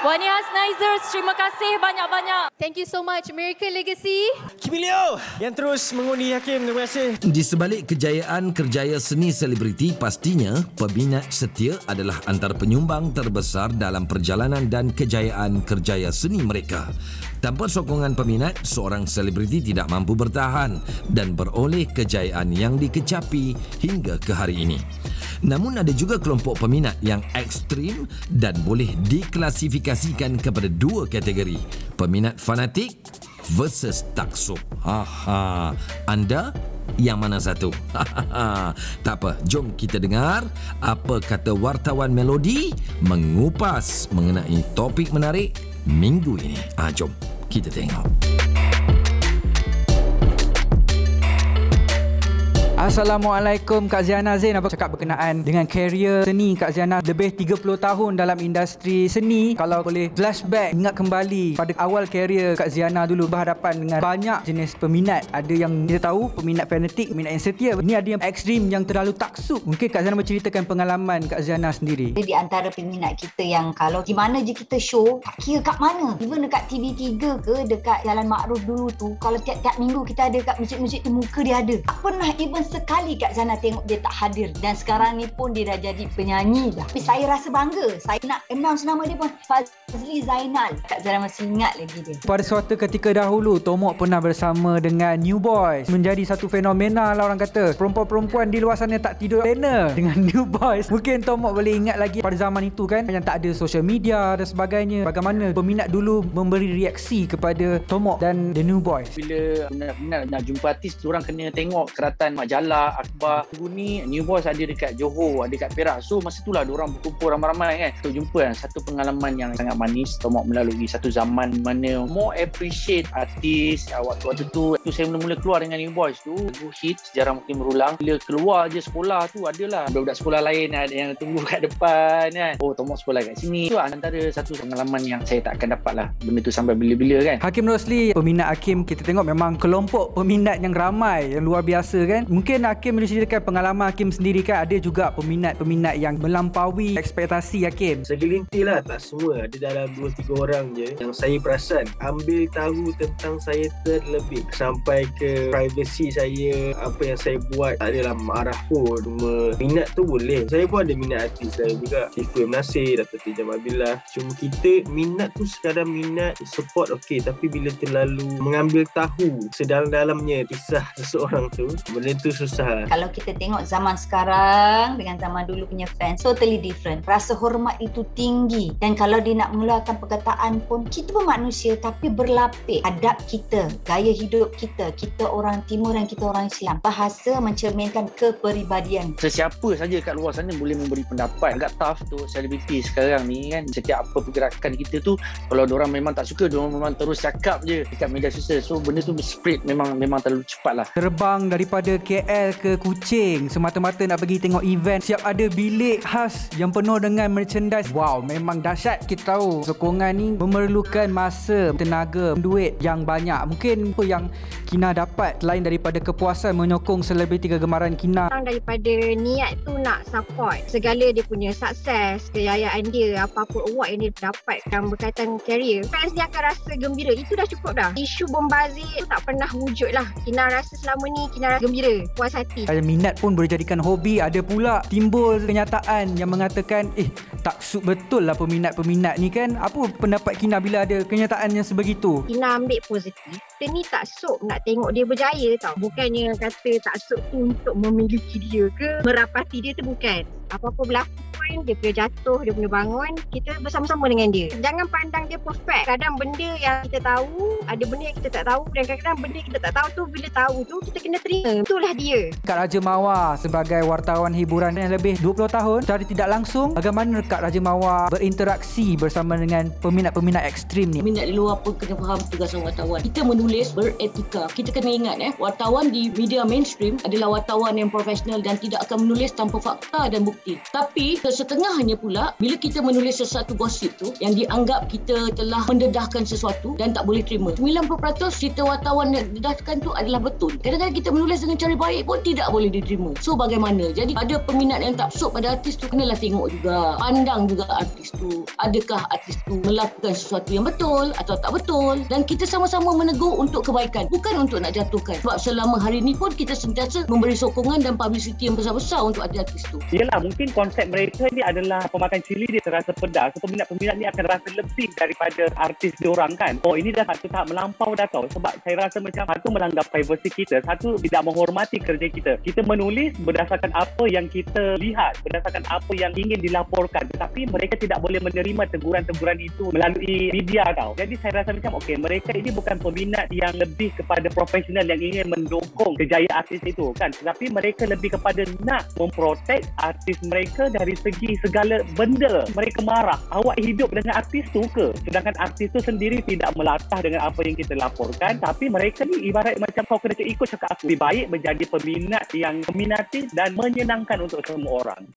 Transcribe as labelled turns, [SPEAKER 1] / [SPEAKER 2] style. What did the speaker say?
[SPEAKER 1] Wani Hasnaizers, terima kasih banyak-banyak.
[SPEAKER 2] Thank you so much, Miracle Legacy.
[SPEAKER 3] Kimilio yang terus mengundi Hakim, terima kasih.
[SPEAKER 4] Di sebalik kejayaan kerjaya seni selebriti, pastinya peminat setia adalah antara penyumbang terbesar dalam perjalanan dan kejayaan kerjaya seni mereka. Tanpa sokongan peminat, seorang selebriti tidak mampu bertahan dan beroleh kejayaan yang dikecapi hingga ke hari ini. Namun ada juga kelompok peminat yang ekstrim dan boleh diklasifikasikan kepada dua kategori. Peminat fanatik versus taksub. Anda yang mana satu? Tak apa, jom kita dengar apa kata wartawan Melodi mengupas mengenai topik menarik minggu ini. Jom kita tengok.
[SPEAKER 5] Assalamualaikum Kak Ziana Zain. Apa cakap berkenaan dengan karier seni Kak Ziana lebih 30 tahun dalam industri seni. Kalau boleh flashback, ingat kembali pada awal karier Kak Ziana dulu berhadapan dengan banyak jenis peminat. Ada yang kita tahu peminat fanatik, peminat yang setia. Ini ada yang ekstrim yang terlalu taksub. Mungkin Kak Ziana menceritakan pengalaman Kak Ziana sendiri.
[SPEAKER 6] Di antara peminat kita yang kalau gimana je kita show, tak kira kat mana. Even dekat TV3 ke, dekat Jalan Makruf dulu tu, kalau tiap-tiap minggu kita ada kat masjid-masjid tu, muka dia ada. Tak pernah even sekali Kak Zana tengok dia tak hadir. Dan sekarang ni pun dia dah jadi penyanyi dah. Tapi saya rasa bangga. Saya nak announce nama dia pun, Fazli Zainal. Kak Zana masih ingat lagi dia.
[SPEAKER 5] Pada suatu ketika dahulu, Tomok pernah bersama dengan New Boys. Menjadi satu fenomena lah orang kata. Perempuan-perempuan di luar sana tak tidur lena dengan New Boys. Mungkin Tomok boleh ingat lagi pada zaman itu kan, yang tak ada social media dan sebagainya. Bagaimana peminat dulu memberi reaksi kepada Tomok dan The New Boys.
[SPEAKER 7] Bila peminat nak jumpa artis, diorang kena tengok keratan majalah, akhbar. Dulu ni New Boys ada dekat Johor, ada dekat Perak. So masa itulah diorang berkumpul ramai-ramai kan untuk jumpa kan. Satu pengalaman yang sangat manis. Tomok melalui satu zaman mana more appreciate artis. Waktu-waktu tu saya mula-mula keluar dengan New Boys tu, lagu hit Sejarah Mungkin Berulang. Bila keluar je sekolah tu, adalah budak-budak sekolah lain yang tunggu kat depan kan. Oh, Tomok sekolah kat sini. Itu antara satu pengalaman yang saya tak akan dapat lah benda tu sampai bila-bila kan.
[SPEAKER 5] Hakim Rosli, peminat Hakim kita tengok memang kelompok peminat yang ramai, yang luar biasa kan. Mungkin Hakim boleh ceritakan pengalaman Hakim sendiri kan. Ada juga peminat-peminat yang melampaui ekspektasi Hakim.
[SPEAKER 3] Segelintir lah, tak semua. Ada dalam 2-3 orang je yang saya perasan ambil tahu tentang saya terlebih. Sampai ke privacy saya, apa yang saya buat tak adalah marah pun. Cuma minat tu boleh. Saya pun ada minat artis saya juga, Siful Nasir, Dato' T. Jamabillah. Cuma kita minat tu sekadar minat, support okey. Tapi bila terlalu mengambil tahu sedalam-dalamnya kisah seseorang tu, benda tu susah.
[SPEAKER 6] Kalau kita tengok zaman sekarang dengan zaman dulu punya fans, totally different. Rasa hormat itu tinggi. Dan kalau dia nak mengeluarkan perkataan pun, kita pun manusia tapi berlapis. Adab kita, gaya hidup kita, kita orang Timur dan kita orang Islam. Bahasa mencerminkan kepribadian.
[SPEAKER 7] Sesiapa saja kat luar sana boleh memberi pendapat. Agak tough tu selebriti sekarang ni kan. Setiap apa pergerakan kita tu, kalau diorang memang tak suka, diorang memang terus cakap je dekat media sosial. So benda tu spread memang terlalu cepat lah.
[SPEAKER 5] Terbang daripada KL ke Kuching semata-mata nak pergi tengok event. Siap ada bilik khas yang penuh dengan merchandise. Wow, memang dahsyat. Kita tahu sokongan ni memerlukan masa, tenaga, duit yang banyak. Mungkin apa yang Kina dapat selain daripada kepuasan menyokong selebriti kegemaran Kina?
[SPEAKER 8] Daripada niat tu nak support segala dia punya sukses, kejayaan dia, apa-apa award yang dia dapat yang berkaitan career, fans dia akan rasa gembira. Itu dah cukup dah. Isu bombazir tu tak pernah wujud lah. Kina rasa selama ni Kina rasa gembira, puas hati.
[SPEAKER 5] Minat pun boleh jadikan hobi. Ada pula timbul kenyataan yang mengatakan taksub betul lah peminat-peminat ni kan. Apa pendapat Kina bila ada kenyataan yang sebegitu?
[SPEAKER 8] Kina ambil positif. Kita ni taksub nak tengok dia berjaya tau. Bukannya kata taksub tu untuk memiliki dia ke merapati dia tu, bukan. Apa-apa berlaku pun, dia punya jatuh, dia punya bangun, kita bersama-sama dengan dia. Jangan pandang dia perfect. Kadang benda yang kita tahu, ada benda yang kita tak tahu, dan kadang-kadang benda yang kita tak tahu tu, bila tahu tu, kita kena terima. Itulah dia.
[SPEAKER 5] Kak Raja Mawar sebagai wartawan hiburan yang lebih 20 tahun, secara tidak langsung, bagaimana Kak Raja Mawar berinteraksi bersama dengan peminat-peminat ekstrim ni?
[SPEAKER 9] Peminat di luar pun kena faham tugasan wartawan. Kita menulis beretika. Kita kena ingat wartawan di media mainstream adalah wartawan yang profesional dan tidak akan menulis tanpa fakta dan bukti. Tapi Setengahnya pula, bila kita menulis sesuatu gosip tu yang dianggap kita telah mendedahkan sesuatu dan tak boleh terima. 90% cerita wartawan yang didedahkan tu adalah betul. Kadang-kadang kita menulis dengan cara baik pun tidak boleh diterima. So bagaimana? Jadi ada peminat yang tak sok pada artis tu, kenalah tengok juga, pandang juga artis tu. Adakah artis tu melakukan sesuatu yang betul atau tak betul, dan kita sama-sama menegur untuk kebaikan, bukan untuk nak jatuhkan. Sebab selama hari ni pun kita sentiasa memberi sokongan dan publicity yang besar-besar untuk artis tu.
[SPEAKER 10] Yelah, mungkin konsep mereka ni adalah pemakan cili dia terasa pedas. So peminat-peminat ni akan rasa lebih daripada artis diorang kan. Oh, ini dah satu tahap melampau dah tau. Sebab saya rasa macam satu melanggar privasi kita, satu tidak menghormati kerja kita. Kita menulis berdasarkan apa yang kita lihat, berdasarkan apa yang ingin dilaporkan. Tetapi mereka tidak boleh menerima teguran-teguran itu melalui media tau. Jadi saya rasa macam okey, mereka ini bukan peminat yang lebih kepada profesional yang ingin mendukung kejayaan artis itu kan. Tetapi mereka lebih kepada nak memprotek artis mereka dari segi segala benda. Mereka marah, awak hidup dengan artis tu ke? Sedangkan artis tu sendiri tidak melatah dengan apa yang kita laporkan. Tapi mereka ni ibarat macam kau kena ikut cakap aku. Lebih baik menjadi peminat yang meminati dan menyenangkan untuk semua orang.